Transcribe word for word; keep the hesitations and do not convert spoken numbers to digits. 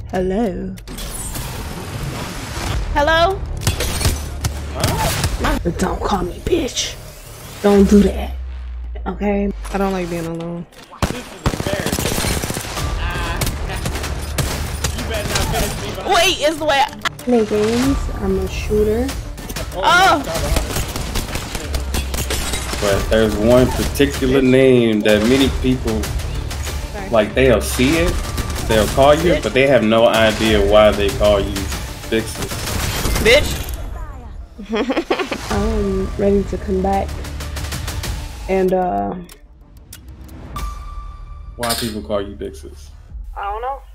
Hello. Hello? Huh? But don't call me bitch. Don't do that. Okay? I don't like being alone. This is embarrassing. Ah. You better not finish me behind. Wait, is the way I play games. I'm a shooter. Oh! Oh. But there's one particular name that many people, Sorry. like, they'll see it, they'll call you, bitch. But they have no idea why they call you Vixen. Bitch. I'm ready to come back. And, uh... why people call you Vixen? I don't know.